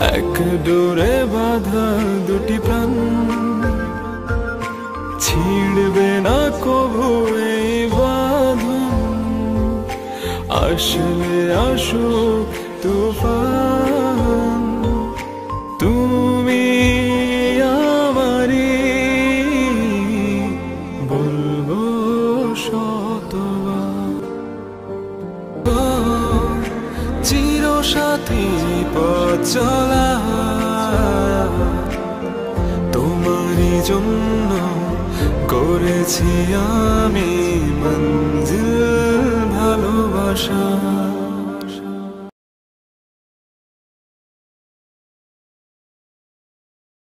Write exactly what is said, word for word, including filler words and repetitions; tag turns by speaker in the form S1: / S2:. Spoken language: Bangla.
S1: এক ডোরে বাঁধা দুটি প্রাণ ছিড়বে না কভু এই বাঁধন। আসলে আসুক তুফান, তুমি আমারই বলবো শতবার। চিরসাথী পথ চলা তোমারই জন্য করেছি আমি মঞ্জিল ভালোবাসা।